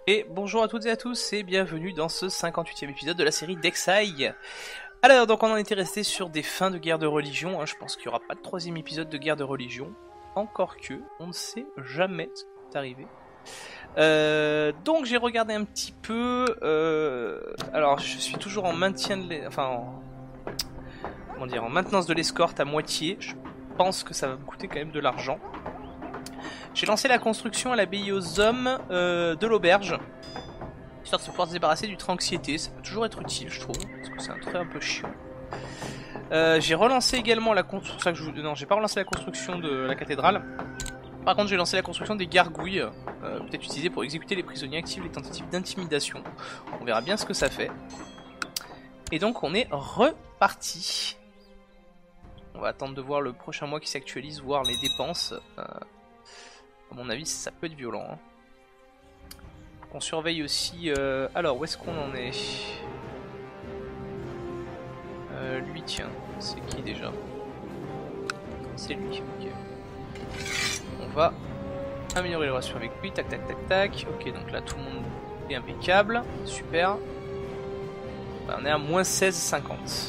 Et bonjour à toutes et à tous et bienvenue dans ce 58e épisode de la série Dexaï. Alors donc on en était resté sur des fins de guerre de religion, je pense qu'il n'y aura pas de troisième épisode de guerre de religion, encore que, on ne sait jamais ce qui est arrivé. Donc j'ai regardé un petit peu, alors je suis toujours en maintien de en maintenance de l'escorte à moitié, je pense que ça va me coûter quand même de l'argent. J'ai lancé la construction à l'abbaye aux hommes de l'auberge, histoire de se pouvoir se débarrasser du train anxiété. Ça peut toujours être utile, je trouve, parce que c'est un trait un peu chiant. J'ai relancé également la construction. Non, j'ai pas relancé la construction de la cathédrale. Par contre, j'ai lancé la construction des gargouilles, peut-être utilisées pour exécuter les prisonniers, activer les tentatives d'intimidation. On verra bien ce que ça fait. Et donc, on est reparti. On va attendre de voir le prochain mois qui s'actualise, voir les dépenses. À mon avis, ça peut être violent. Hein. On surveille aussi... Alors, où est-ce qu'on en est lui, tiens. C'est qui déjà? C'est lui, ok. On va améliorer les relations avec lui. Tac, tac, tac, tac. Ok, donc là, tout le monde est impeccable. Super. On est à moins 16,50.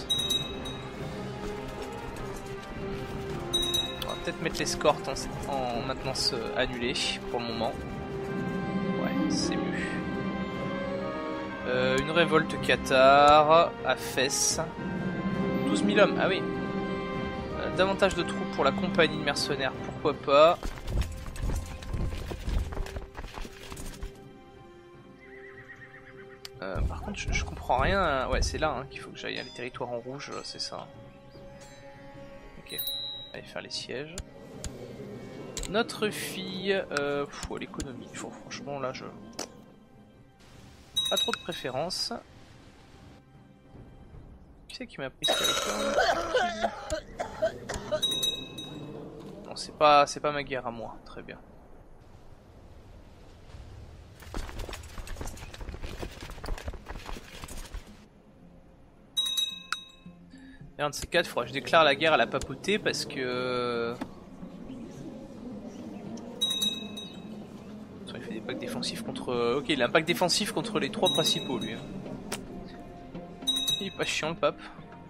Peut-être mettre l'escorte en maintenance annulée pour le moment. Ouais, c'est mieux. Une révolte cathare à Fès. 12 000 hommes, ah oui. Davantage de troupes pour la compagnie de mercenaires, pourquoi pas. Par contre, je comprends rien. Ouais, c'est là hein, qu'il faut que j'aille. Les territoires en rouge, c'est ça. Ok. Allez faire les sièges. Notre fille, l'économie. Franchement là, je pas trop de préférence. Qui c'est qui m'a pris ce territoire? Non, c'est pas ma guerre à moi. Très bien. Et un de ces quatre, il faudra que je déclare la guerre à la papauté parce que... Il fait des packs défensifs contre... Ok, il a un pack défensif contre les trois principaux, lui. Il est pas chiant, le pape.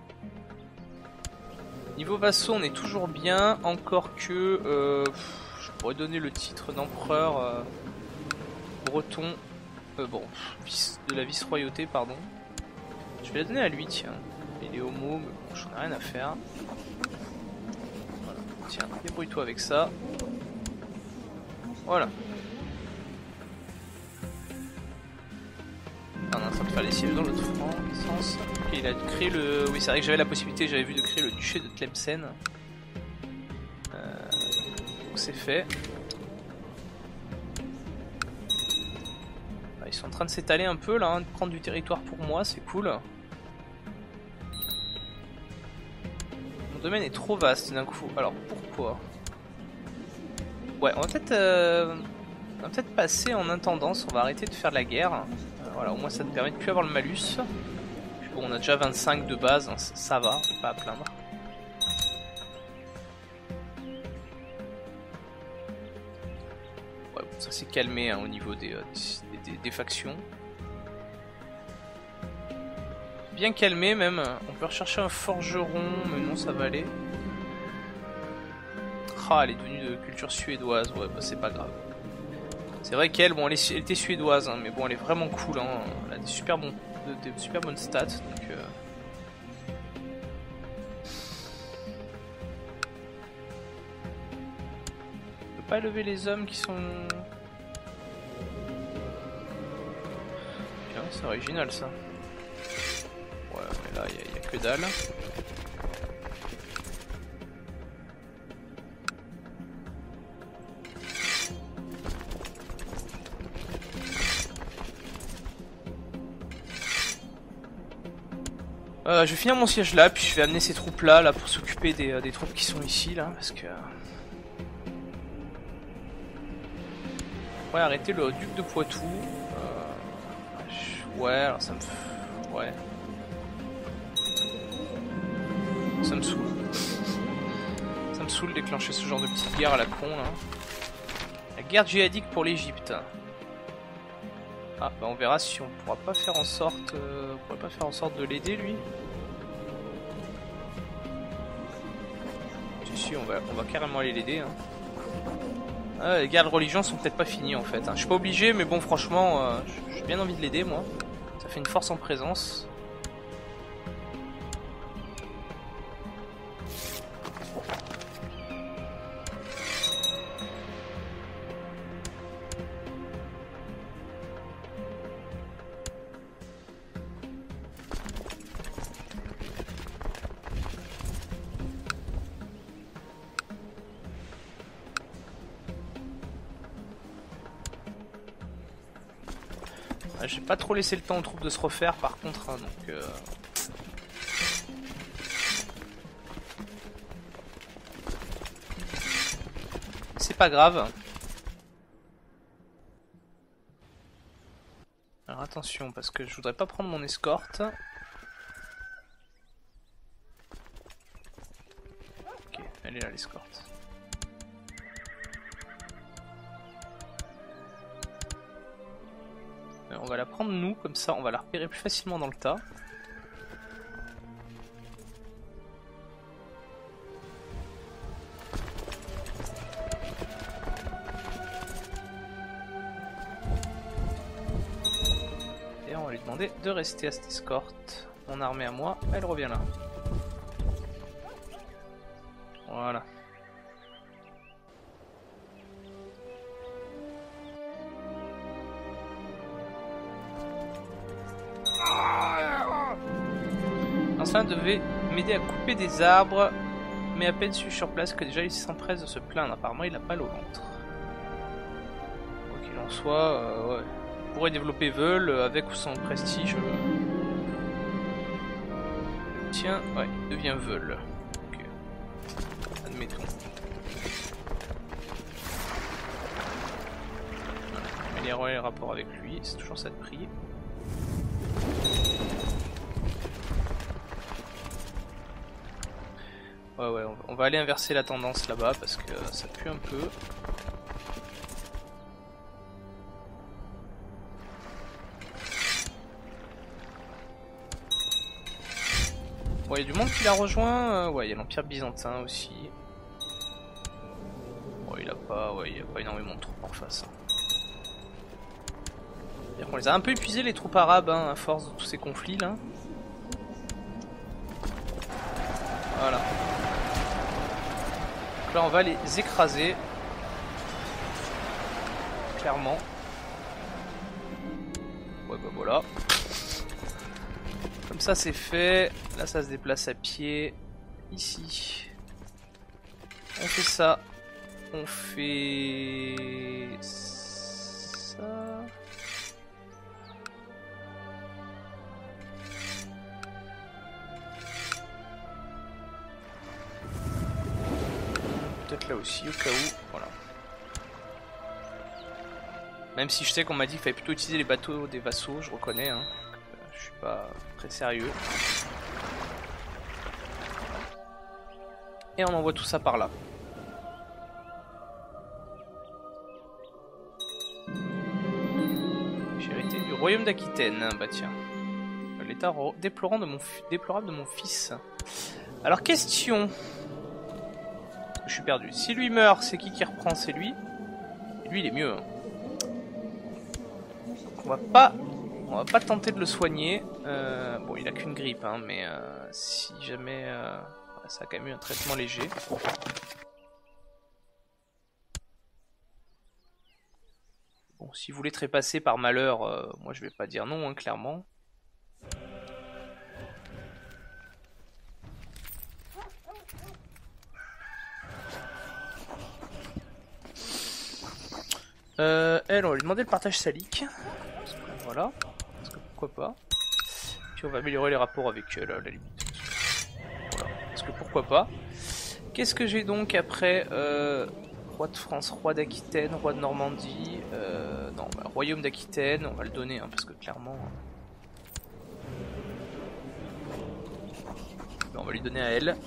Niveau vassaux, on est toujours bien, encore que... je pourrais donner le titre d'empereur breton... de la vice-royauté, pardon. Je vais la donner à lui, tiens. Il est homo, mais bon, j'en ai rien à faire. Voilà. Tiens, débrouille-toi avec ça. Voilà. Ah, on est en train de faire les sièges dans l'autre sens. Ok, il a créé le... Oui, c'est vrai que j'avais la possibilité, j'avais vu de créer le duché de Tlemcen. Donc c'est fait. Ils sont en train de s'étaler un peu là, hein, de prendre du territoire pour moi, c'est cool. Mon domaine est trop vaste d'un coup. Alors pourquoi? Ouais, on va peut-être passer en intendance, on va arrêter de faire la guerre. Voilà, au moins ça te permet de plus avoir le malus. Puis bon, on a déjà 25 de base, hein, ça va, pas à plaindre. Ouais, bon, ça s'est calmé hein, au niveau des factions. Bien calmé même, on peut rechercher un forgeron, mais non ça va aller. Ah, elle est devenue de culture suédoise, ouais bah c'est pas grave. C'est vrai qu'elle, bon elle était suédoise, hein, mais bon elle est vraiment cool, hein. Elle a des super bonnes stats, donc on peut pas lever les hommes qui sont... Tiens, c'est original ça. Ouais, mais là, il n'y a que dalle. Je vais finir mon siège là, puis je vais amener ces troupes là pour s'occuper des troupes qui sont ici, là, parce que... Ouais, arrêter le duc de Poitou. Ouais, alors ça me... Ouais. Ça me saoule. Ça me saoule de déclencher ce genre de petite guerre à la con là. La guerre djihadique pour l'Égypte. Ah bah on verra si on pourra pas faire en sorte, de l'aider lui. Si on va carrément aller l'aider. Hein. Ah, les guerres de religion sont peut-être pas finies en fait. Hein. Je suis pas obligé, mais bon franchement, j'ai bien envie de l'aider moi. Ça fait une force en présence. J'ai pas trop laissé le temps aux troupes de se refaire par contre, hein, donc c'est pas grave. Alors attention parce que je voudrais pas prendre mon escorte. Ok, elle est là l'escorte. On va la prendre nous, comme ça on va la repérer plus facilement dans le tas. Et on va lui demander de rester à cette escorte. Mon armée à moi, elle revient là. Voilà. L'ancien devait m'aider à couper des arbres, mais à peine suis sur place que déjà il s'empresse de se plaindre. Apparemment il a pas l'eau au ventre. Quoi qu'il en soit, ouais. On pourrait développer Veul avec ou sans prestige. Tiens, ouais, devient Veul. Ok. Admettons. Améliorer les rapports avec lui, c'est toujours ça de prix. Ouais, on va aller inverser la tendance là-bas parce que ça pue un peu. Bon, il y a du monde qui l'a rejoint. Ouais, il y a l'Empire byzantin aussi. Bon, il a pas énormément de troupes en face. On les a un peu épuisés les troupes arabes hein, à force de tous ces conflits là. Voilà. Donc là on va les écraser. Clairement. Ouais bah voilà. Comme ça c'est fait. Là ça se déplace à pied. Ici. On fait ça. On fait ça. Peut-être là aussi au cas où. Voilà. Même si je sais qu'on m'a dit qu'il fallait plutôt utiliser les bateaux des vassaux, je reconnais. Hein. Je suis pas très sérieux. Et on envoie tout ça par là. J'ai hérité du royaume d'Aquitaine. Bah tiens. L'état déplorable de mon fils. Alors question. Je suis perdu. Si lui meurt, c'est qui reprend? C'est lui. Et lui il est mieux. Hein. Donc on va pas tenter de le soigner. Bon il a qu'une grippe hein, mais si jamais ça a quand même eu un traitement léger. Bon si vous voulez trépasser par malheur, moi je vais pas dire non hein, clairement. Elle, on va lui demander le partage salique. Voilà. Parce que pourquoi pas. Puis on va améliorer les rapports avec elle à la limite. Voilà. Parce que pourquoi pas. Qu'est-ce que j'ai donc après roi de France, roi d'Aquitaine, roi de Normandie. Non, bah, royaume d'Aquitaine, on va le donner hein, parce que clairement. On va lui donner à elle.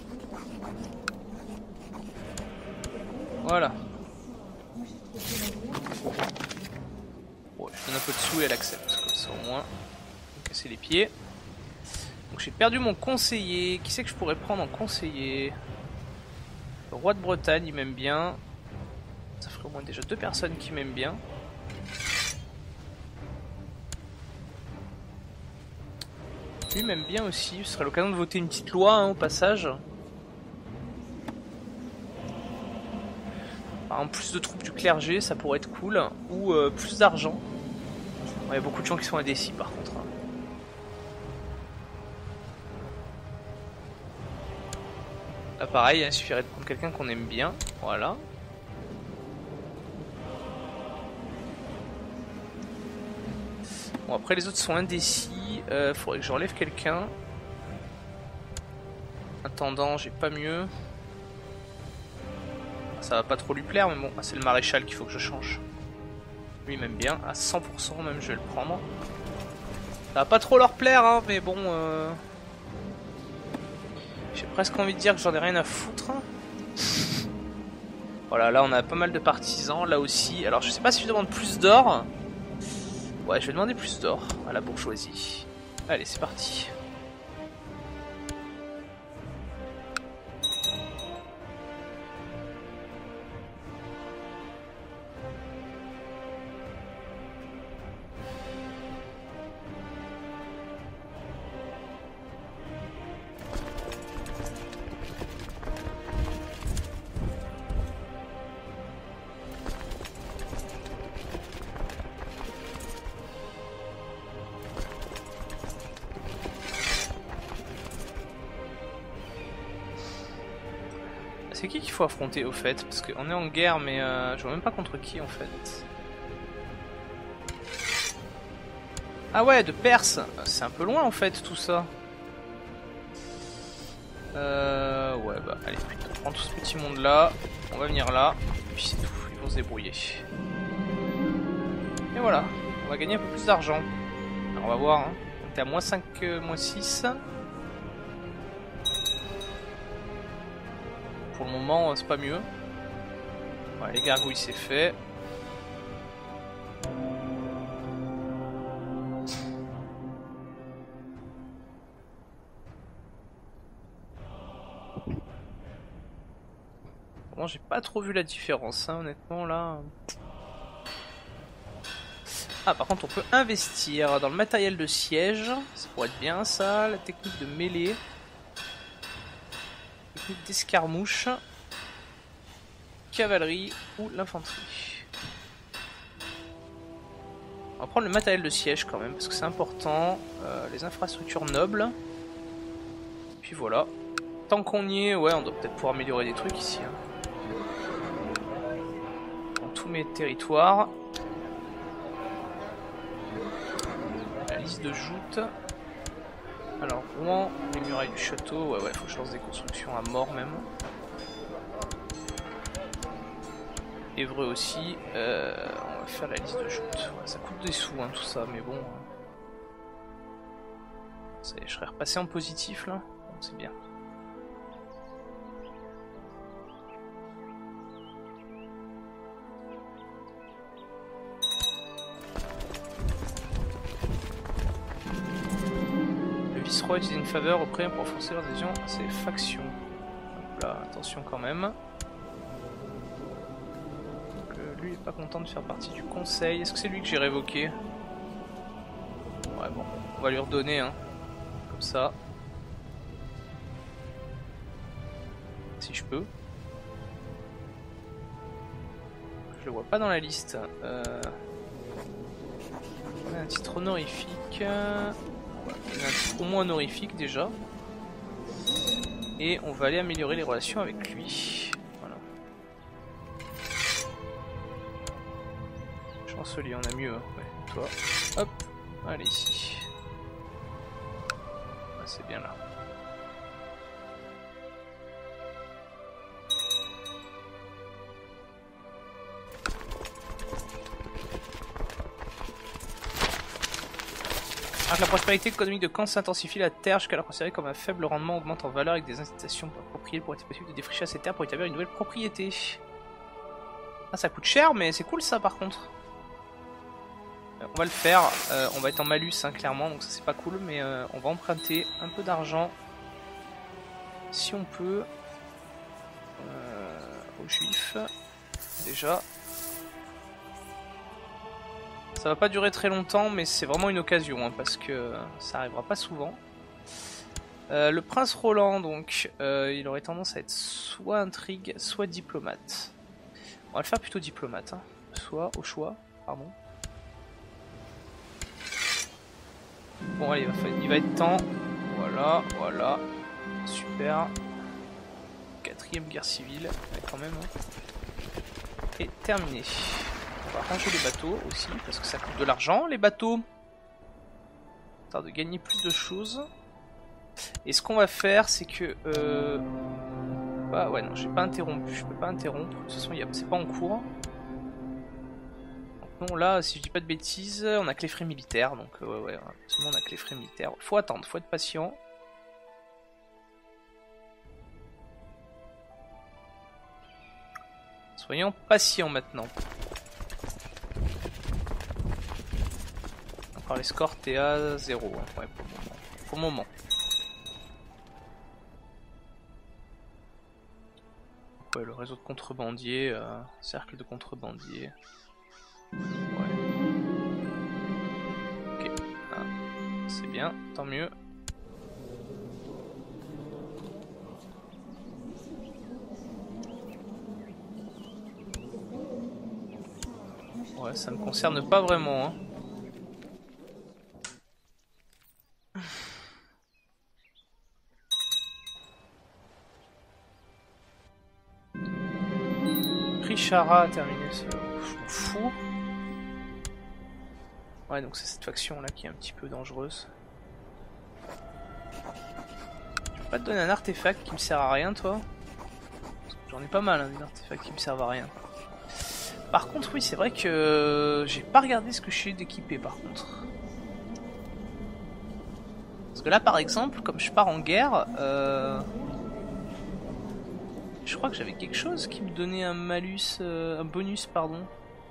Voilà. Ouais, Je donne un peu de sous et elle accepte, comme ça au moins. Me casser les pieds. Donc j'ai perdu mon conseiller. Qui c'est que je pourrais prendre en conseiller? Le roi de Bretagne, il m'aime bien. Ça ferait au moins déjà 2 personnes qui m'aiment bien. Lui m'aime bien aussi, ce serait l'occasion de voter une petite loi hein, au passage. Par exemple, plus de troupes du clergé, ça pourrait être cool. Ou plus d'argent. Il y a beaucoup de gens qui sont indécis par contre. Là pareil, il suffirait de prendre quelqu'un qu'on aime bien. Voilà. Bon après les autres sont indécis. Faudrait que j'enlève quelqu'un. Attendant, j'ai pas mieux. Ça va pas trop lui plaire, mais bon, c'est le maréchal qu'il faut que je change. Lui il m'aime bien, à 100% même je vais le prendre. Ça va pas trop leur plaire, hein, mais bon... J'ai presque envie de dire que j'en ai rien à foutre. Voilà, là on a pas mal de partisans, là aussi. Alors je sais pas si je demande plus d'or. Ouais, je vais demander plus d'or à la bourgeoisie. Allez, c'est parti. C'est qui qu'il faut affronter au fait? Parce qu'on est en guerre mais je vois même pas contre qui en fait. Ah ouais, de Perse. C'est un peu loin en fait tout ça. Ouais bah allez, on prend tout ce petit monde là. On va venir là. Et puis c'est tout, ils vont se débrouiller. Et voilà, on va gagner un peu plus d'argent. Alors on va voir, hein. On était à moins 5, moins 6. Pour le moment, c'est pas mieux. Ouais, les gargouilles, c'est fait. Bon, j'ai pas trop vu la différence, hein, honnêtement, là. Ah, par contre, on peut investir dans le matériel de siège. Ça pourrait être bien, ça. La technique de mêlée. Technique d'escarmouche. Cavalerie ou l'infanterie. On va prendre le matériel de siège quand même parce que c'est important. Les infrastructures nobles. Puis voilà. Tant qu'on y est, ouais, on doit peut-être pouvoir améliorer des trucs ici. Hein. Dans tous mes territoires. La liste de joutes. Alors Rouen, les murailles du château. Ouais, faut que je lance des constructions à mort même. Évreux aussi. On va faire la liste de joutes. Ouais, ça coûte des sous, hein, tout ça, mais bon. Ça y est, je serais repassé en positif là. Bon, c'est bien. Le vice-roi utilise une faveur auprès pour renforcer l'adhésion à ses factions. Donc là, attention quand même. Lui est pas content de faire partie du conseil. Est-ce que c'est lui que j'ai révoqué? Ouais bon, on va lui redonner hein. Comme ça. Si je peux. Je le vois pas dans la liste. On a un titre honorifique. On a un titre au moins honorifique déjà. Et on va aller améliorer les relations avec lui. Chancelier, on a mieux, hein. Ouais, toi, hop, allez ici. Ah, c'est bien là. Alors que la prospérité économique de Caen s'intensifie, la terre, jusqu'alors considérée comme un faible rendement, augmente en valeur avec des incitations appropriées pour être possible de défricher ces terres pour établir une nouvelle propriété. Ah, ça coûte cher, mais c'est cool ça par contre. On va le faire, on va être en malus hein, clairement, donc ça c'est pas cool, mais on va emprunter un peu d'argent, si on peut, aux juifs, déjà. Ça va pas durer très longtemps, mais c'est vraiment une occasion, hein, parce que ça arrivera pas souvent. Le prince Roland, donc, il aurait tendance à être soit intrigue, soit diplomate. On va le faire plutôt diplomate, hein. Soit au choix, pardon. Bon allez, il va être temps. Voilà, voilà. Super. 4ème guerre civile, ouais, quand même. Hein. Et terminé. On va ranger les bateaux aussi, parce que ça coûte de l'argent, les bateaux. Histoire de gagner plus de choses. Et ce qu'on va faire, c'est que... Bah ouais, non, j'ai pas interrompu, je peux pas interrompre. De toute façon, c'est pas en cours. Donc non, là, si je dis pas de bêtises, on a que les frais militaires. Donc ouais, absolument, on a que les frais militaires. Faut attendre, faut être patient. Soyons patients maintenant. Encore l'escorte est à 0, hein. Ouais, pour le moment. Pour le moment. Ouais, le réseau de contrebandiers, cercle de contrebandiers. Ouais. Ok, ah, c'est bien, tant mieux. Ouais, ça me concerne pas vraiment, hein. Chara a terminé ce... Je m'en fous. Ouais, donc c'est cette faction là qui est un petit peu dangereuse. Je peux pas te donner un artefact qui me sert à rien, toi? J'en ai pas mal, hein, des artefacts qui me servent à rien. Par contre, oui, c'est vrai que j'ai pas regardé ce que je suis d'équiper par contre. Parce que là, par exemple, comme je pars en guerre, je crois que j'avais quelque chose qui me donnait un malus, un bonus, pardon.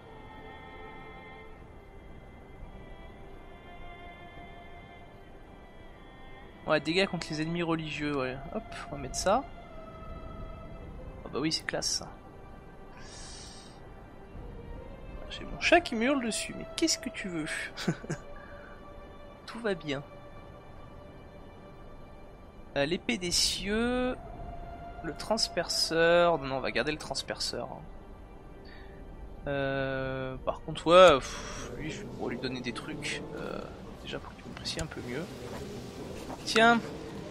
Ouais, dégâts contre les ennemis religieux, ouais. Hop, on va mettre ça. Oh bah oui, c'est classe ça. J'ai mon chat qui me hurle dessus, mais qu'est-ce que tu veux? Tout va bien. L'épée des cieux... Le transperceur... Non, on va garder le transperceur. Par contre, ouais, lui, je vais lui donner des trucs. Déjà pour qu'il m'apprécie un peu mieux. Tiens,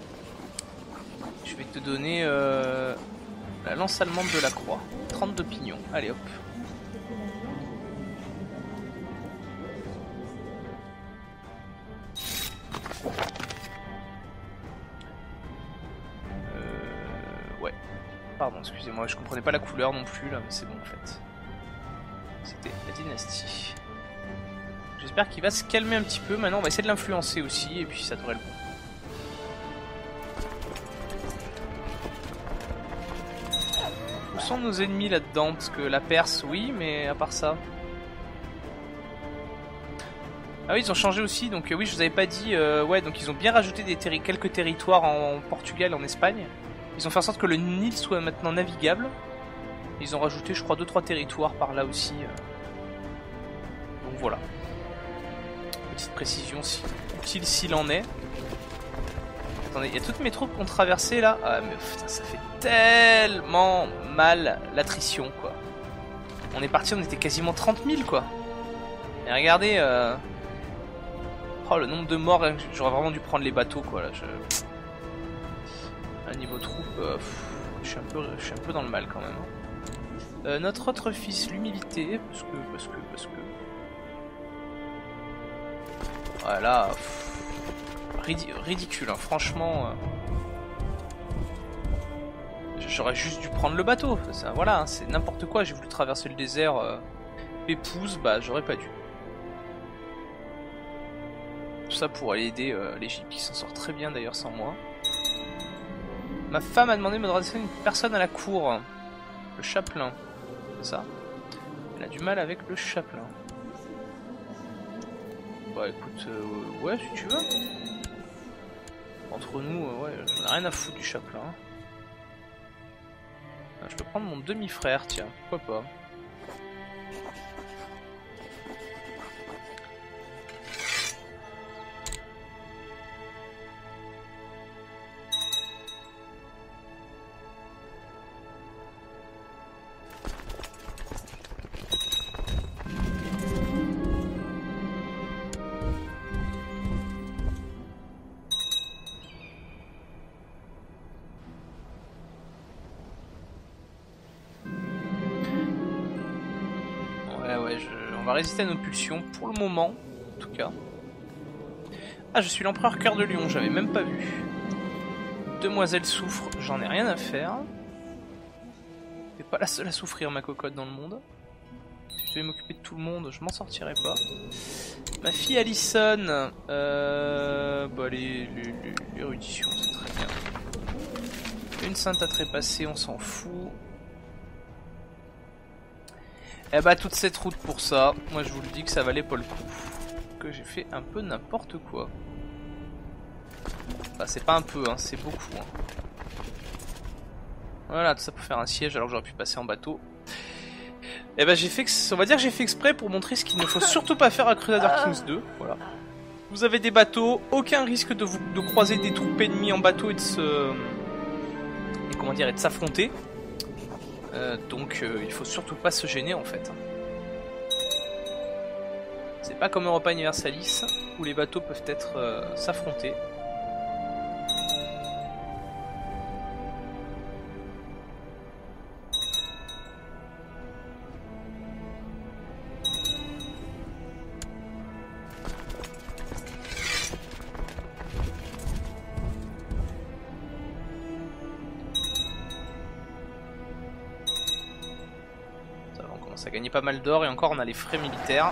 je vais te donner la lance allemande de la croix. 32 pignons. Allez hop. Ouais. Pardon, excusez-moi, je comprenais pas la couleur non plus là, mais c'est bon en fait. C'était la dynastie. J'espère qu'il va se calmer un petit peu. Maintenant, on va essayer de l'influencer aussi, et puis ça devrait le bon. Où sont nos ennemis là-dedans? Parce que la Perse, oui, mais à part ça. Ah oui, ils ont changé aussi, donc oui, je vous avais pas dit. Ouais, donc ils ont bien rajouté quelques territoires en Portugal et en Espagne. Ils ont fait en sorte que le Nil soit maintenant navigable. Ils ont rajouté, je crois, 2-3 territoires par là aussi. Donc voilà. Petite précision utile s'il en est. Attendez, il y a toutes mes troupes qui ont traversé là. Ah mais putain, ça fait tellement mal l'attrition quoi. On est parti, on était quasiment 30 000 quoi. Et regardez, oh le nombre de morts, j'aurais vraiment dû prendre les bateaux quoi là. À niveau troupe, je suis un peu dans le mal quand même. Notre autre fils, l'humilité, parce que. Voilà. Ridicule, hein. Franchement. J'aurais juste dû prendre le bateau. Ça, voilà, hein, c'est n'importe quoi. J'ai voulu traverser le désert. Épouse, bah j'aurais pas dû. Tout ça pour aller aider l'Égypte qui s'en sort très bien d'ailleurs sans moi. Ma femme a demandé de me dresser une personne à la cour. Le chapelain. C'est ça? Elle a du mal avec le chapelain. Bah écoute, ouais si tu veux. Entre nous, ouais, j'en ai rien à foutre du chaplain. Je peux prendre mon demi-frère, tiens, pourquoi pas. On va résister à nos pulsions pour le moment, en tout cas. Ah, je suis l'empereur Cœur de Lion, j'avais même pas vu. Demoiselle souffre, j'en ai rien à faire. T'es pas la seule à souffrir, ma cocotte, dans le monde. Si je devais m'occuper de tout le monde, je m'en sortirais pas. Ma fille Alison, bah l'érudition, c'est très bien. Une sainte à trépasser, on s'en fout. Eh bah toute cette route pour ça, moi je vous le dis que ça valait pas le coup. Que j'ai fait un peu n'importe quoi. Bah c'est pas un peu, hein, c'est beaucoup. Hein. Voilà, tout ça pour faire un siège alors que j'aurais pu passer en bateau. Eh bah j'ai fait, on va dire que j'ai fait exprès pour montrer ce qu'il ne faut surtout pas faire à Crusader Kings 2. Voilà. Vous avez des bateaux, aucun risque de croiser des troupes ennemies en bateau et de se... Et comment dire, et de s'affronter. Donc il faut surtout pas se gêner en fait. C'est pas comme Europa Universalis où les bateaux peuvent être s'affronter. Ça gagnait pas mal d'or et encore on a les frais militaires.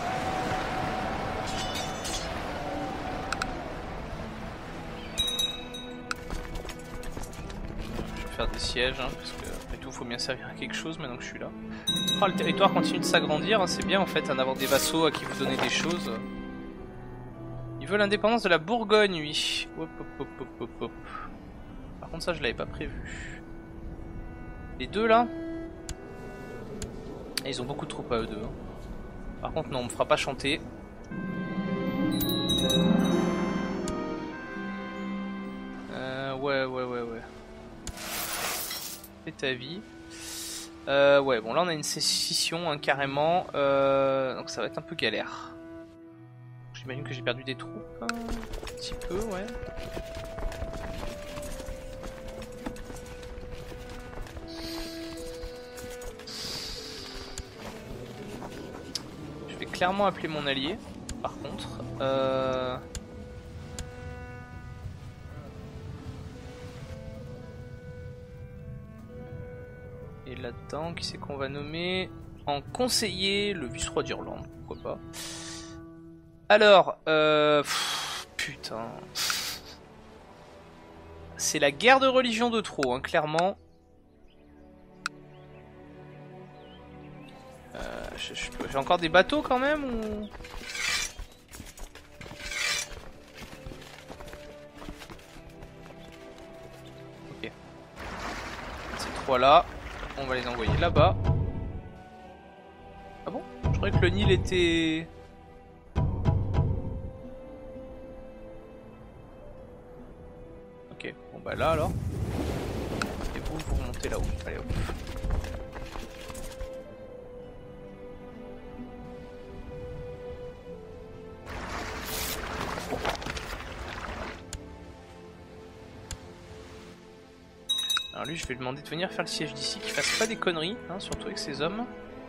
Je vais faire des sièges hein, parce que après tout faut bien servir à quelque chose maintenant que je suis là. Oh, le territoire continue de s'agrandir, c'est bien en fait d'avoir des vassaux à qui vous donner des choses. Ils veulent l'indépendance de la Bourgogne, oui. Hop, hop, hop, hop, hop, hop. Par contre ça je l'avais pas prévu. Les deux là. Et ils ont beaucoup de troupes à eux deux. Par contre non, on me fera pas chanter. Ouais. Fais ta vie. Ouais, bon là on a une scission hein, carrément. Donc ça va être un peu galère. J'imagine que j'ai perdu des troupes. Un petit peu, ouais. Je vais clairement appeler mon allié, par contre. Et là-dedans, qui c'est qu'on va nommer en conseiller le vice-roi d'Irlande, pourquoi pas. Alors, putain. C'est la guerre de religion de trop, hein, clairement. J'ai encore des bateaux quand même ou... Ok. Ces trois là, on va les envoyer là-bas. Ah bon? Je croyais que le Nil était... Ok, bon bah là alors. Et vous remontez là-haut. Allez hop. Alors lui je vais lui demander de venir faire le siège d'ici, qu'il fasse pas des conneries, hein, surtout avec ses hommes.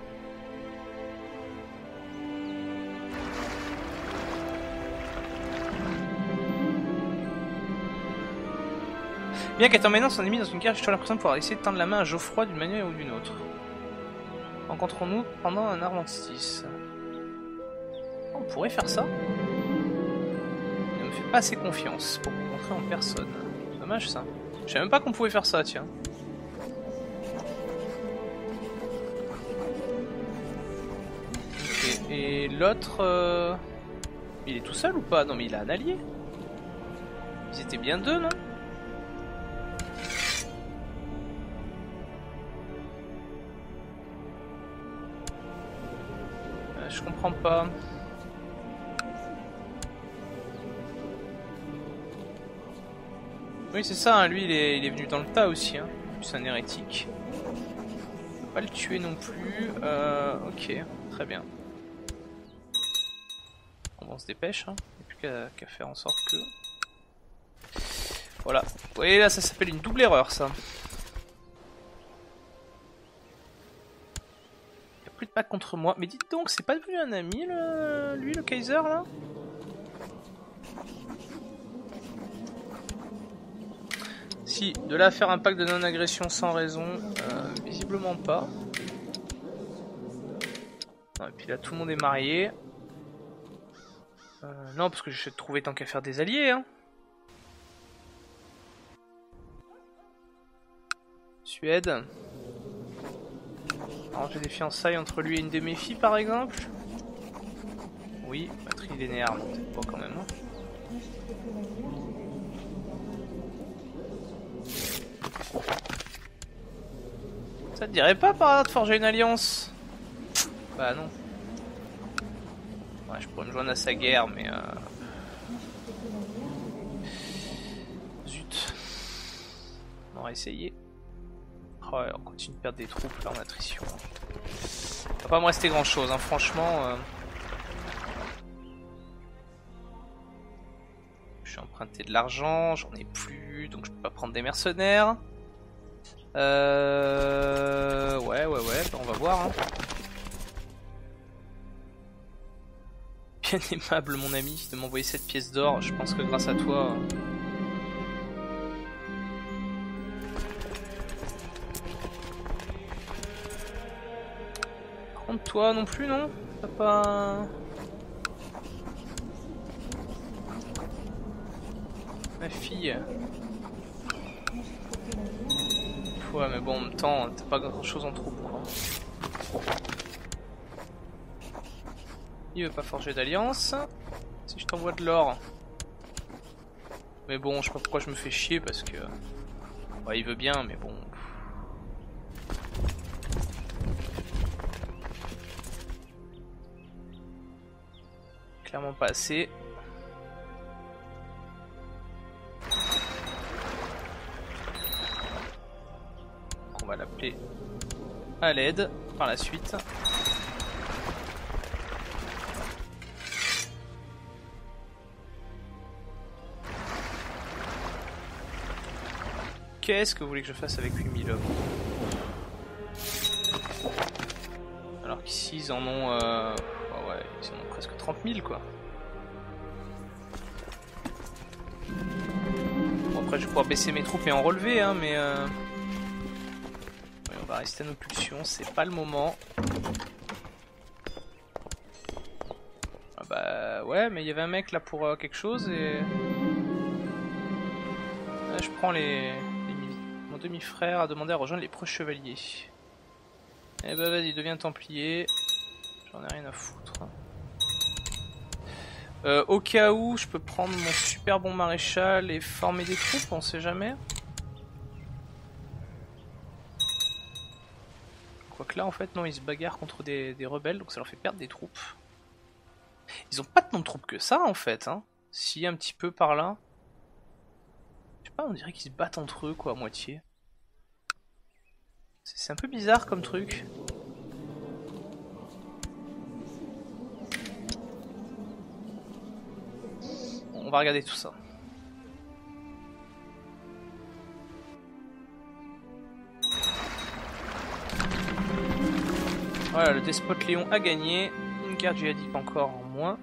Bien qu'étant maintenant son ennemi dans une guerre, j'ai toujours l'impression de pouvoir essayer de tendre la main à Geoffroy d'une manière ou d'une autre. Rencontrons-nous pendant un armistice. On pourrait faire ça. Il ne me fait pas assez confiance pour rencontrer en personne. Dommage ça. Je savais même pas qu'on pouvait faire ça, tiens. Ok, et l'autre... Il est tout seul ou pas? Non mais il a un allié. Ils étaient bien deux, non? Je comprends pas. Oui c'est ça, hein, lui il est venu dans le tas aussi. Hein. C'est un hérétique. On va pas le tuer non plus. Ok, très bien. On se dépêche, hein. Il n'y a plus qu'à faire en sorte que... Voilà. Vous voyez là, ça s'appelle une double erreur, ça. Il n'y a plus de pack contre moi. Mais dites donc, c'est pas devenu un ami, lui, le Kaiser, là? Si, de là à faire un pack de non-agression sans raison, visiblement pas. Non, et puis là, tout le monde est marié. Non, parce que je vais trouver tant qu'à faire des alliés, hein. Suède. Alors j'ai des fiançailles entre lui et une de mes filles par exemple. Oui, matrilinéaire, non peut-être pas quand même. Hein. Ça te dirait pas par là de forger une alliance? Bah non. Ouais, je pourrais me joindre à sa guerre, mais zut. On va essayer. Oh ouais, on continue de perdre des troupes là en attrition. Il va pas me rester grand chose, hein, franchement. Je suis emprunté de l'argent, j'en ai plus, donc je peux pas prendre des mercenaires. Ouais, bah on va voir. Hein. Bien aimable mon ami de m'envoyer cette pièce d'or, je pense que grâce à toi... Par contre toi non plus non? T'as pas... Ma fille... Ouais mais bon en même temps t'as pas grand chose en troupe quoi. Il veut pas forger d'alliance. Si je t'envoie de l'or. Mais bon, je sais pas pourquoi je me fais chier parce que... Ouais, il veut bien, mais bon... Clairement pas assez. Donc on va l'appeler à l'aide par la suite. Qu'est-ce que vous voulez que je fasse avec 8000 hommes? Alors qu'ici ils en ont... Oh ouais, ils en ont presque 30 000 quoi. Bon après je vais pouvoir baisser mes troupes et en relever hein, mais... Ouais, on va rester à nos pulsions, c'est pas le moment. Ah bah ouais, mais il y avait un mec là pour quelque chose et... Là, je prends les... Mon demi-frère a demandé à rejoindre les proches chevaliers. Eh bah vas-y, deviens templier. J'en ai rien à foutre. Au cas où, je peux prendre mon super bon maréchal et former des troupes, on sait jamais. Quoique là, en fait, non, ils se bagarrent contre des rebelles, donc ça leur fait perdre des troupes. Ils ont pas tant de troupes que ça, en fait. Hein. Si, un petit peu par là. Je sais pas, on dirait qu'ils se battent entre eux, quoi, à moitié. C'est un peu bizarre comme truc. Bon, on va regarder tout ça. Voilà, le despote Léon a gagné. Une guerre djihadique encore en moins.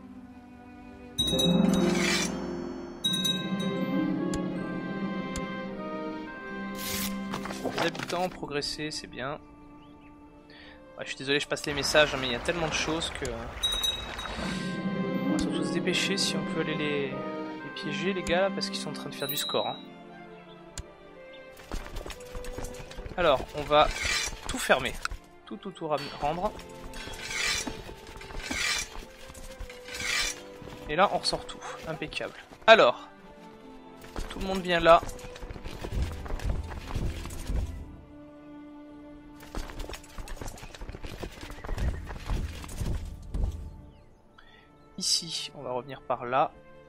Les habitants ont progressé, c'est bien. Ouais, je suis désolé, je passe les messages, mais il y a tellement de choses que... On va surtout se dépêcher si on peut aller les piéger, les gars, parce qu'ils sont en train de faire du score. Hein. Alors, on va tout fermer. Tout rendre. Et là on ressort tout, impeccable. Alors, tout le monde vient là. Ici, on va revenir par là.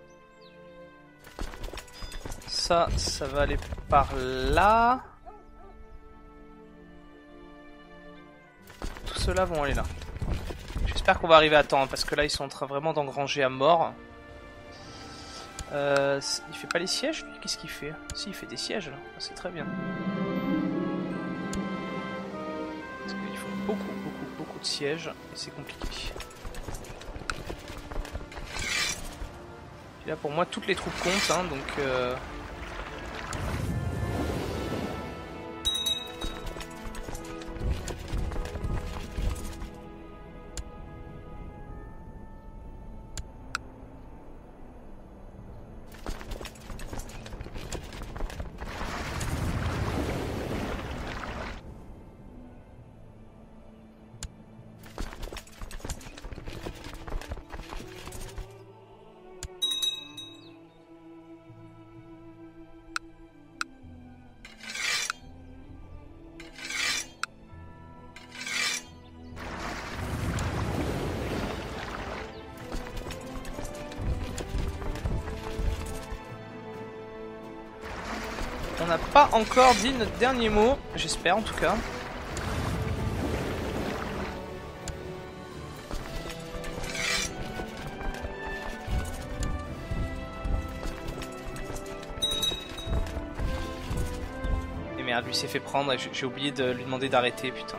Ça va aller par là. Tout ceux-là vont aller là. J'espère qu'on va arriver à temps, hein, parce que là ils sont en train vraiment d'engranger à mort. Il fait pas les sièges, lui? Qu'est-ce qu'il fait? Si, il fait des sièges là, c'est très bien. Parce qu'il faut beaucoup de sièges, et c'est compliqué. Et là pour moi toutes les troupes comptent, hein, donc... On n'a pas encore dit notre dernier mot, j'espère en tout cas. Et merde, lui s'est fait prendre et j'ai oublié de lui demander d'arrêter, putain.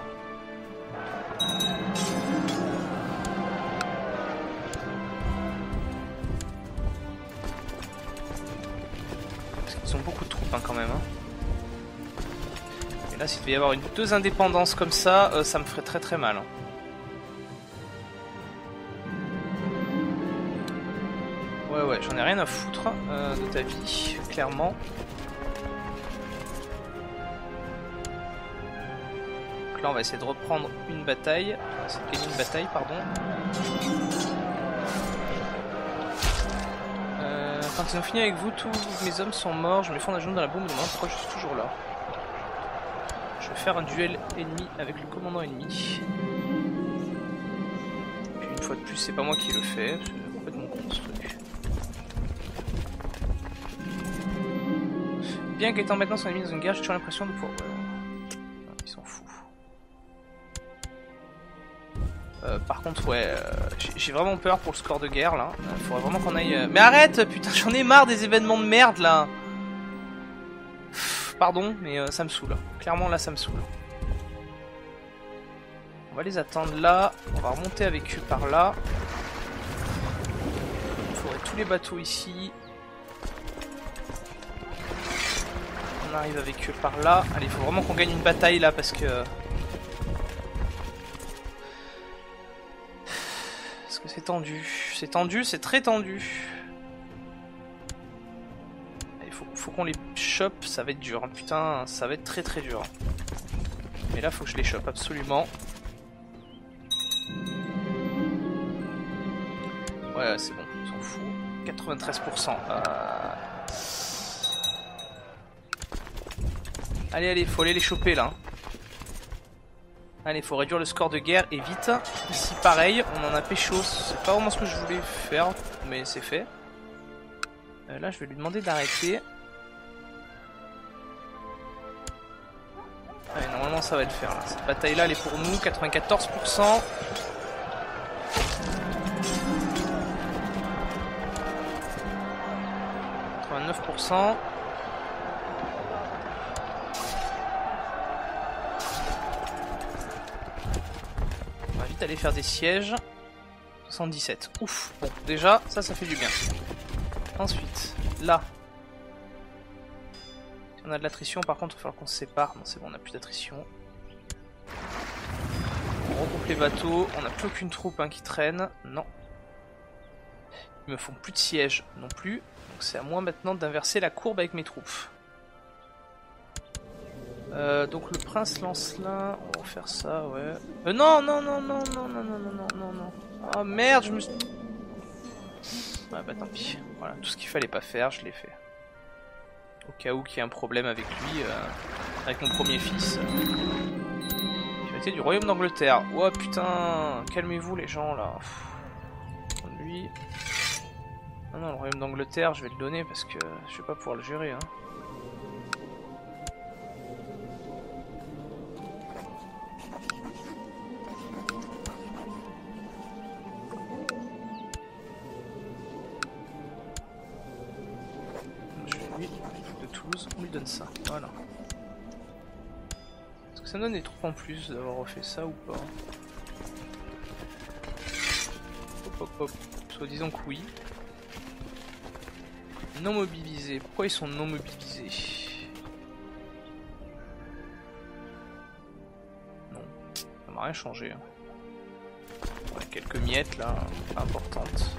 Ils ont beaucoup de troupes hein, quand même. Hein. Et là, s'il devait y avoir deux indépendances comme ça, ça me ferait très mal. Hein. Ouais, j'en ai rien à foutre de ta vie, clairement. Donc là, on va essayer de reprendre une bataille. On va essayer de gagner une bataille, pardon. Quand ils ont fini avec vous, tous mes hommes sont morts. Je me fends la jambe dans la bombe de main. Pourquoi je suis toujours là? Je vais faire un duel ennemi avec le commandant ennemi. Puis une fois de plus, c'est pas moi qui le fais. C'est complètement con ce truc. Bien qu'étant maintenant son ennemi dans une guerre, j'ai toujours l'impression de pouvoir... Ils s'en foutent. Par contre, ouais, j'ai vraiment peur pour le score de guerre là. Faudrait vraiment qu'on aille. Mais arrête, putain, j'en ai marre des événements de merde là. Pardon, mais ça me saoule. Clairement, là, ça me saoule. On va les attendre là. On va remonter avec eux par là. Il faudrait tous les bateaux ici. On arrive avec eux par là. Allez, il faut vraiment qu'on gagne une bataille là parce que. C'est tendu, c'est très tendu. Il faut qu'on les chope, ça va être dur, hein. Putain, ça va être très dur. Mais là, faut que je les chope absolument. Ouais, c'est bon, on s'en fout. 93%. Allez, faut aller les choper là. Allez, faut réduire le score de guerre et vite. Ici, pareil, on en a pécho. C'est pas vraiment ce que je voulais faire, mais c'est fait. Là, je vais lui demander d'arrêter. Allez, normalement, ça va le faire. Là. Cette bataille-là, elle est pour nous. 94%. %. Aller faire des sièges. 77. Ouf. Bon, déjà, ça fait du bien. Ensuite, là. Si on a de l'attrition, par contre, il va falloir qu'on se sépare. Non, c'est bon, on n'a plus d'attrition. On regroupe les bateaux. On n'a plus aucune troupe hein, qui traîne. Non. Ils me font plus de sièges non plus. Donc c'est à moi maintenant d'inverser la courbe avec mes troupes. Donc le prince lance là, on va faire ça, ouais. Non. Oh merde, je me suis... Ah bah tant pis. Voilà, tout ce qu'il fallait pas faire, je l'ai fait. Au cas où qu'il y ait un problème avec lui, avec mon premier fils. Hérité du royaume d'Angleterre. Oh putain, calmez-vous les gens là. Lui. Non, non, le royaume d'Angleterre, je vais le donner parce que je vais pas pouvoir le gérer. Hein. On lui donne ça, voilà. Est-ce que ça donne des troupes en plus d'avoir refait ça ou pas? Hop hop hop, soit disant que oui. Non mobilisés, pourquoi ils sont non mobilisés? Non, ça m'a rien changé. Hein. Ouais, quelques miettes là, pas importantes.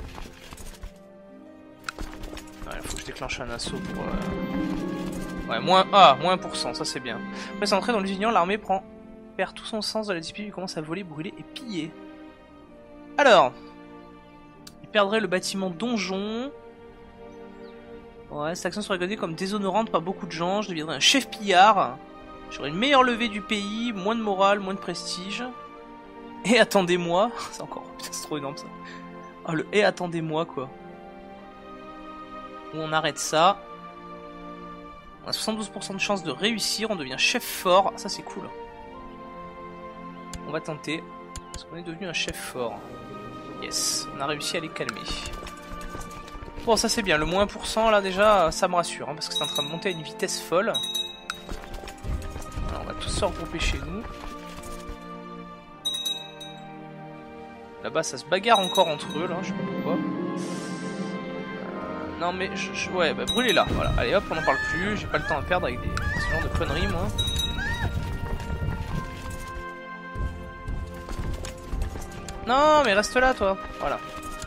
Il faut que je déclenche un assaut pour... Ouais, moins 1%, ça c'est bien. Après, c'est entré dans l'Union, l'armée perd tout son sens de la discipline, il commence à voler, brûler et piller. Alors, il perdrait le bâtiment donjon. Ouais, cette action serait regardée comme déshonorante par beaucoup de gens. Je deviendrais un chef pillard. J'aurais une meilleure levée du pays, moins de morale, moins de prestige. Et attendez-moi, c'est encore... Putain, c'est trop énorme ça. Oh, le et attendez-moi quoi. On arrête ça. On a 72% de chance de réussir, on devient chef fort, ça c'est cool. On va tenter, parce qu'on est devenu un chef fort. Yes, on a réussi à les calmer. Bon ça c'est bien, le moins 1% là déjà, ça me rassure, hein, parce que c'est en train de monter à une vitesse folle. Alors, on va tous se regrouper chez nous. Là-bas ça se bagarre encore entre eux, là, je sais pas pourquoi. Non mais ouais bah brûlez-la, voilà, allez hop on n'en parle plus, j'ai pas le temps à perdre avec ce genre de conneries moi. Non mais reste là toi, voilà.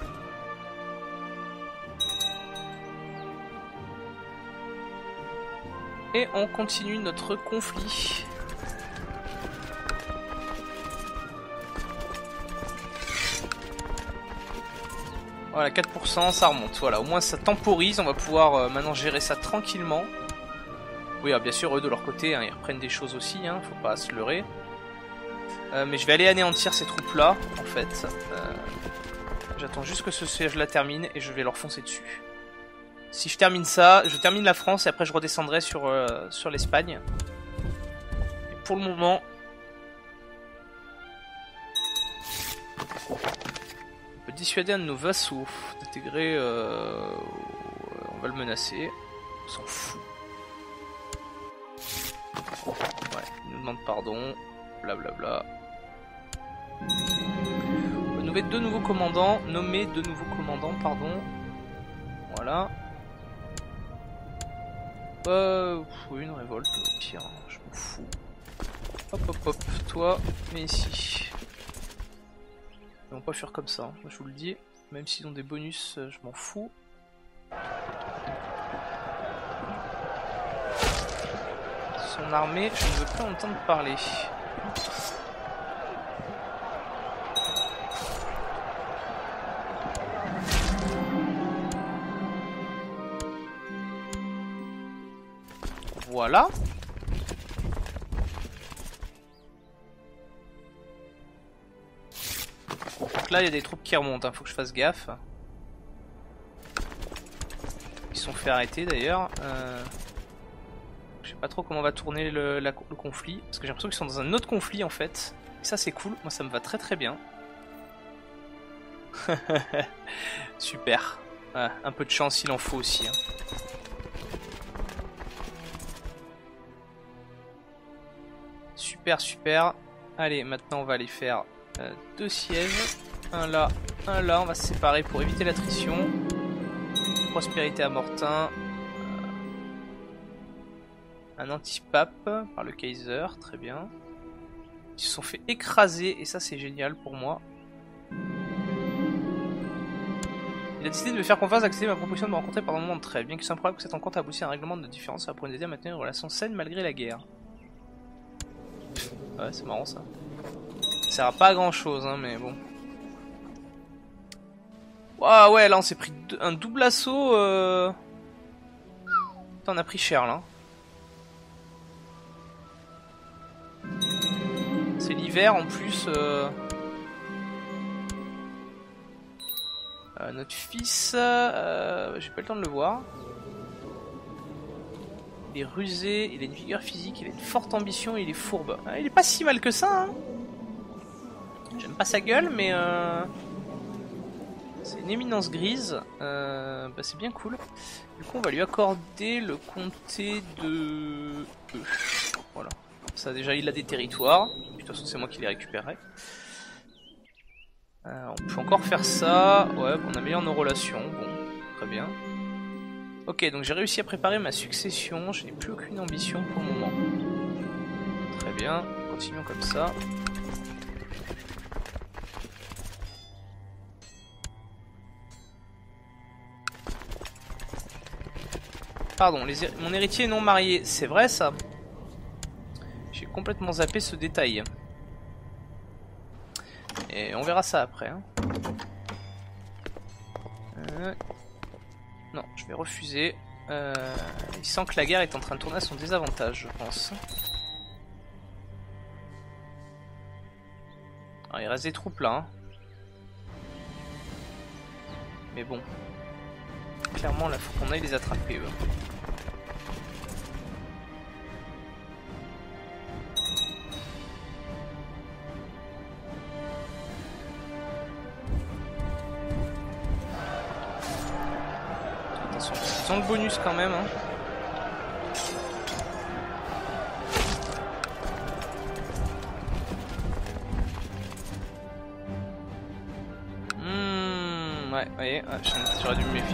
Et on continue notre conflit. Voilà, 4%, ça remonte. Voilà, au moins ça temporise. On va pouvoir maintenant gérer ça tranquillement. Oui, bien sûr, eux de leur côté, hein, ils reprennent des choses aussi. Hein, faut pas se leurrer. Mais je vais aller anéantir ces troupes-là, en fait. J'attends juste que ce siège la termine et je vais leur foncer dessus. Si je termine ça, je termine la France et après je redescendrai sur l'Espagne. Et pour le moment... dissuader un de nos vassaux d'intégrer on va le menacer, on s'en fout. Ouais, il nous demande pardon, blablabla. On va nommer deux nouveaux commandants, pardon. Voilà. Oui, une révolte, au pire, je m'en fous. Hop hop hop, toi, viens ici. Ils vont pas faire comme ça, hein. Je vous le dis. Même s'ils ont des bonus, je m'en fous. Son armée, je ne veux pas entendre parler. Voilà. Donc là il y a des troupes qui remontent, hein. Faut que je fasse gaffe. Ils se sont fait arrêter d'ailleurs. Je sais pas trop comment va tourner le conflit. Parce que j'ai l'impression qu'ils sont dans un autre conflit en fait. Et ça c'est cool, moi ça me va très très bien. Super. Ah, un peu de chance il en faut aussi. Hein. Super super. Allez maintenant on va aller faire deux sièges. Un là, on va se séparer pour éviter l'attrition. Prospérité à Mortain. Un antipape par le Kaiser, très bien. Ils se sont fait écraser et ça c'est génial pour moi. Il a décidé de me faire confiance, d'accepter ma proposition de me rencontrer pendant un moment de trêve. Bien qu'il soit improbable que cette rencontre aboutisse à un règlement de différence, ça va pouvoir nous aider à maintenir une relation saine malgré la guerre. Ouais, c'est marrant ça. Ça sert à pas à grand chose, hein, mais bon. Waouh, ouais, là on s'est pris un double assaut. Putain, on a pris cher là. C'est l'hiver en plus. Notre fils, j'ai pas le temps de le voir. Il est rusé, il a une vigueur physique, il a une forte ambition, il est fourbe. Il est pas si mal que ça, hein. J'aime pas sa gueule, mais c'est une éminence grise. Bah c'est bien cool. Du coup, on va lui accorder le comté de E. Voilà. Ça, déjà, il a des territoires. De toute façon, c'est moi qui les récupérerai. On peut encore faire ça. Ouais, on améliore nos relations. Bon, très bien. Ok, donc j'ai réussi à préparer ma succession. Je n'ai plus aucune ambition pour le moment. Très bien, continuons comme ça. Pardon, mon héritier non marié, c'est vrai ça? J'ai complètement zappé ce détail. Et on verra ça après. Hein. Non, je vais refuser. Il sent que la guerre est en train de tourner à son désavantage, je pense. Alors, il reste des troupes là. Hein. Mais bon. Clairement, là, faut qu'on aille les attraper, eux. Attention, ils ont le bonus quand même. Hein. Ouais, vous voyez, j'aurais dû me méfier.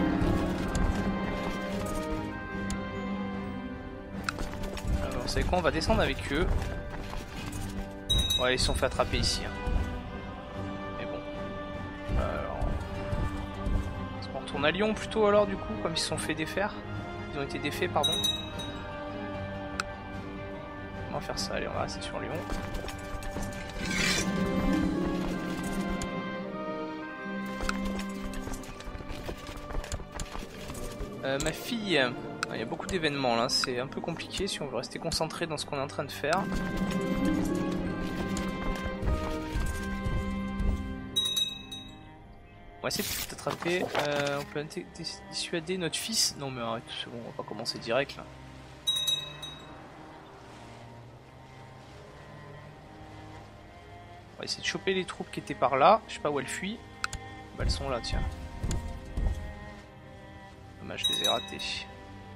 Alors, vous savez quoi, on va descendre avec eux. Ouais, ils se sont fait attraper ici. Hein. Mais bon. Alors... Est-ce qu'on retourne à Lyon plutôt alors du coup, comme ils se sont fait défaire? Ils ont été défaits, pardon. On va faire ça, allez, on va rester sur Lyon. Ma fille, il y a beaucoup d'événements là, c'est un peu compliqué si on veut rester concentré dans ce qu'on est en train de faire. On va essayer de t'attraper, on peut dissuader notre fils. Non mais arrête, c'est bon, on va pas commencer direct là. On va essayer de choper les troupes qui étaient par là, je sais pas où elles fuient. Bah elles sont là, tiens. Dommage, je les ai ratés.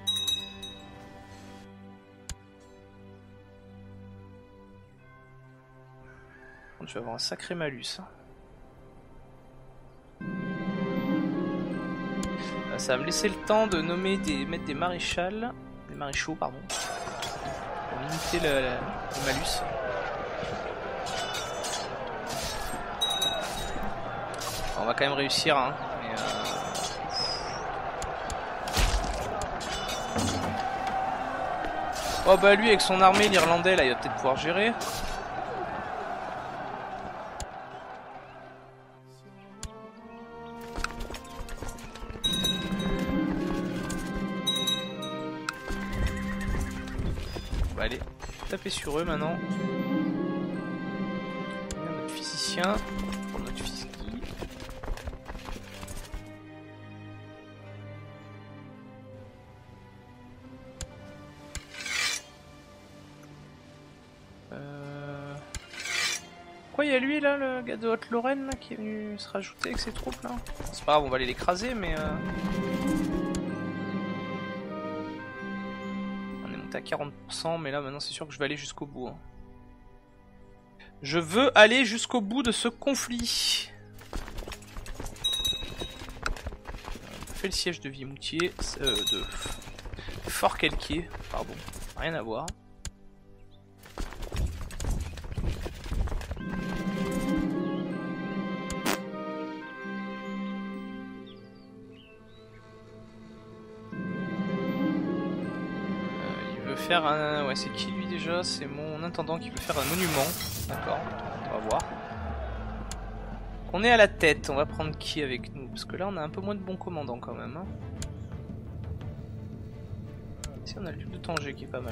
Je vais avoir un sacré malus. Ça va me laisser le temps de nommer mettre des maréchals, des maréchaux pardon, pour limiter le malus. On va quand même réussir, hein. Mais oh bah lui avec son armée, l'Irlandais là, il va peut-être pouvoir gérer. Bah allez, taper sur eux maintenant. Notre physicien, pour notre fils qui. Pourquoi il y a lui là, le gars de Haute-Lorraine là, qui est venu se rajouter avec ses troupes là? C'est pas grave, on va aller l'écraser, mais on est monté à 40%, mais là maintenant c'est sûr que je vais aller jusqu'au bout. Hein. Je veux aller jusqu'au bout de ce conflit. On fait le siège de Vimoutier, de Fort-Quelquier, pardon, rien à voir. Faire un... Ouais, c'est qui lui déjà? C'est mon intendant qui veut faire un monument. D'accord, on va voir. On est à la tête, on va prendre qui avec nous? Parce que là on a un peu moins de bons commandants quand même. Hein. Ici on a le duc de Tanger qui est pas mal.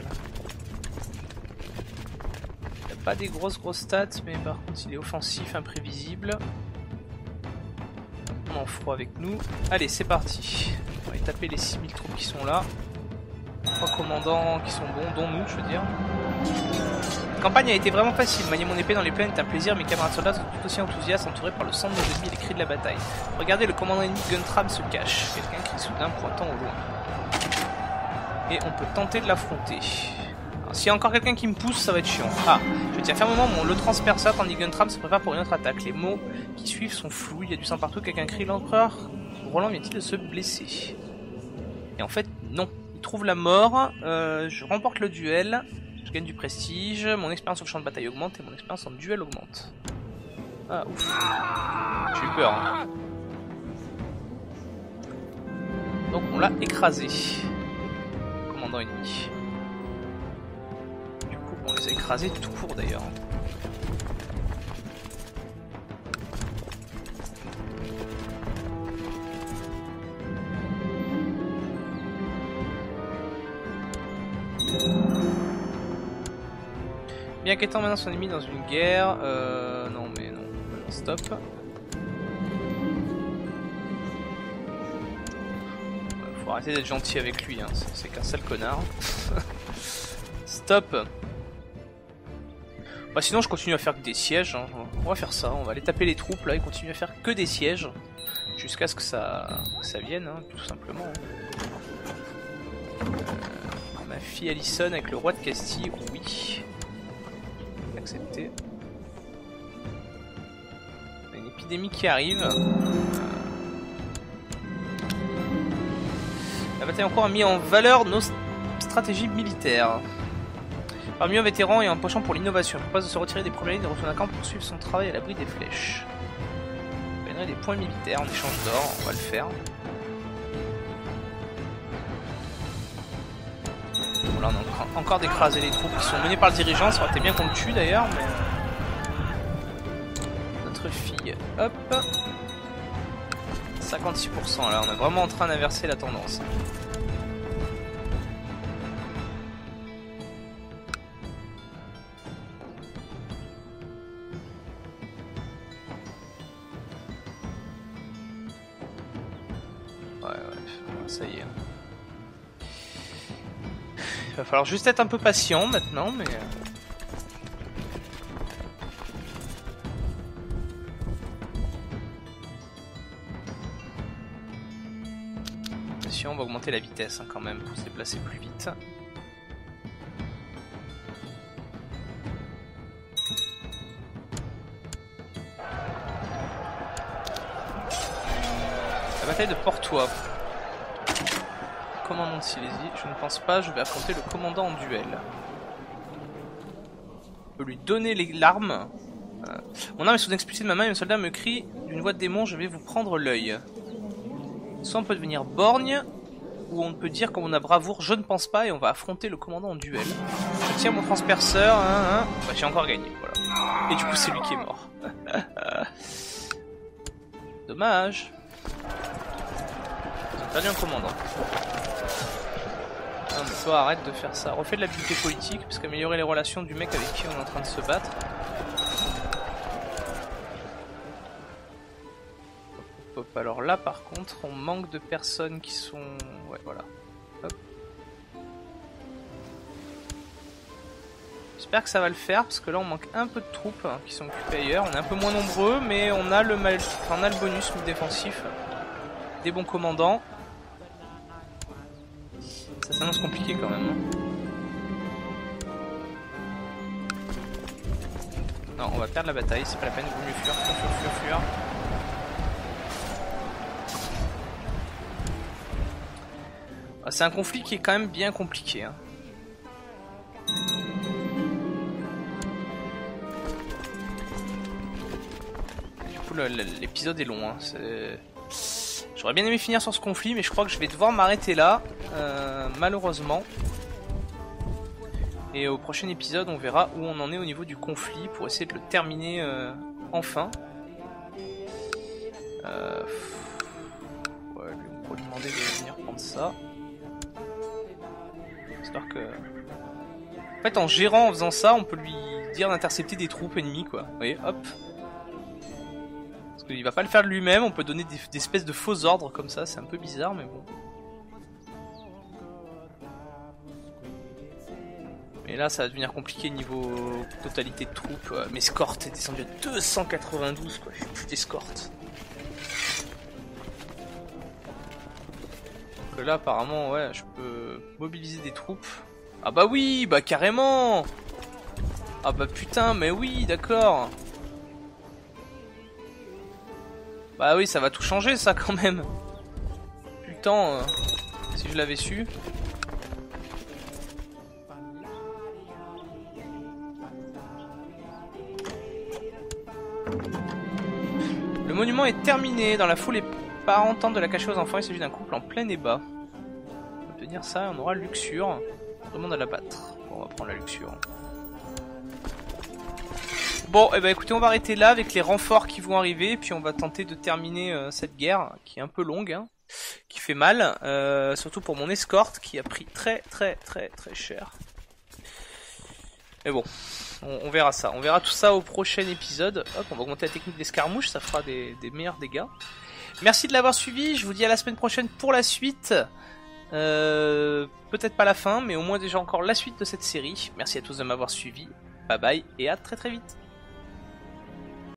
Il n'a pas des grosses stats, mais par contre il est offensif, imprévisible. On en froid avec nous. Allez, c'est parti. On va aller taper les 6000 troupes qui sont là. 3 commandants qui sont bons, dont nous, je veux dire. La campagne a été vraiment facile. Manier mon épée dans les plaines est un plaisir. Mes camarades soldats sont tout aussi enthousiastes, entourés par le sang de nos ennemis et les cris de la bataille. Regardez, le commandant ennemi Guntram se cache. Quelqu'un crie soudain, pointant au loin. Et on peut tenter de l'affronter. S'il y a encore quelqu'un qui me pousse, ça va être chiant. Ah, je tiens fermement le transperça tandis que Guntram se prépare pour une autre attaque. Les mots qui suivent sont flous, il y a du sang partout, quelqu'un crie l'empereur. Roland vient-il de se blesser? Et en fait, non. Il trouve la mort, je remporte le duel, je gagne du prestige, mon expérience sur le champ de bataille augmente et mon expérience en duel augmente. Ah, ouf. J'ai eu peur. Hein. Donc on l'a écrasé. Commandant ennemi. On les a écrasés tout court d'ailleurs. Bien qu'étant maintenant son ennemi dans une guerre, non mais non, stop. Faut arrêter d'être gentil avec lui, hein. C'est qu'un sale connard. Stop. Bah sinon je continue à faire que des sièges, hein. On va faire ça, on va aller taper les troupes là et continuer à faire que des sièges jusqu'à ce que ça vienne, hein, tout simplement. Ma fille Alison avec le roi de Castille, oui. Accepté. Une épidémie qui arrive. La bataille en cours a mis en valeur nos stratégies militaires. Parmi un vétéran et un penchant pour l'innovation, il propose de se retirer des premières lignes et de retourner à camp pour poursuivre son travail à l'abri des flèches. On gagnerait des points militaires en échange d'or, on va le faire. Bon là on est encore d'écraser les troupes qui sont menées par le dirigeant, ça aurait été bien qu'on le tue d'ailleurs, mais... Notre fille, hop 56% là, on est vraiment en train d'inverser la tendance. Ça y est. Il va falloir juste être un peu patient maintenant, mais... Attention, on va augmenter la vitesse hein, quand même pour se déplacer plus vite. La bataille de Portois. Commandant de Silésie, je ne pense pas, je vais affronter le commandant en duel. Je peux lui donner l'arme. Mon arme est soudain expulsée de ma main et un soldat me crie d'une voix de démon, je vais vous prendre l'œil. Soit on peut devenir borgne, ou on peut dire comme on a bravoure, je ne pense pas, et on va affronter le commandant en duel. Je tiens mon transperceur, bah, j'ai encore gagné, voilà. Et du coup c'est lui qui est mort. Dommage. J'ai perdu un commandant. Non mais toi arrête de faire ça. Refais de l'habileté politique, parce qu'améliorer les relations du mec avec qui on est en train de se battre. Hop, hop. Alors là par contre on manque de personnes qui sont... Ouais voilà. Hop. J'espère que ça va le faire, parce que là on manque un peu de troupes hein, qui sont occupées ailleurs. On est un peu moins nombreux, mais on a le bonus défensif. Des bons commandants. Ça s'annonce compliqué quand même. Hein. Non, on va perdre la bataille, c'est pas la peine, il vaut mieux fuir. Ah, c'est un conflit qui est quand même bien compliqué. Hein. Du coup, l'épisode est long. Hein. J'aurais bien aimé finir sur ce conflit, mais je crois que je vais devoir m'arrêter là, malheureusement. Et au prochain épisode, on verra où on en est au niveau du conflit pour essayer de le terminer enfin. Ouais, on pourrait lui demander de venir prendre ça. Histoire que... En fait, en gérant, en faisant ça, on peut lui dire d'intercepter des troupes ennemies, quoi. Vous voyez, hop. Parce qu'il va pas le faire de lui-même, on peut donner des espèces de faux ordres comme ça, c'est un peu bizarre, mais bon. Et là, ça va devenir compliqué niveau totalité de troupes. Mes escortes est descendu à 292, quoi. J'ai plus d'escorte. Donc là, apparemment, ouais, je peux mobiliser des troupes. Ah bah oui, bah carrément. Ah bah putain, mais oui, d'accord. Bah oui, ça va tout changer, ça, quand même. Putain, si je l'avais su. Le monument est terminé. Dans la foule, les parents tentent de la cacher aux enfants. Il s'agit d'un couple en plein ébat. On va obtenir ça, on aura luxure. On demande à la battre. Bon, on va prendre la luxure. Bon, et bah écoutez, on va arrêter là avec les renforts qui vont arriver. Puis on va tenter de terminer cette guerre qui est un peu longue, hein, qui fait mal. Surtout pour mon escorte qui a pris très cher. Mais bon. On verra ça, on verra tout ça au prochain épisode. Hop, on va augmenter la technique d'escarmouche, ça fera des meilleurs dégâts. Merci de l'avoir suivi, je vous dis à la semaine prochaine pour la suite. Peut-être pas la fin, mais au moins déjà encore la suite de cette série. Merci à tous de m'avoir suivi, bye bye et à très vite.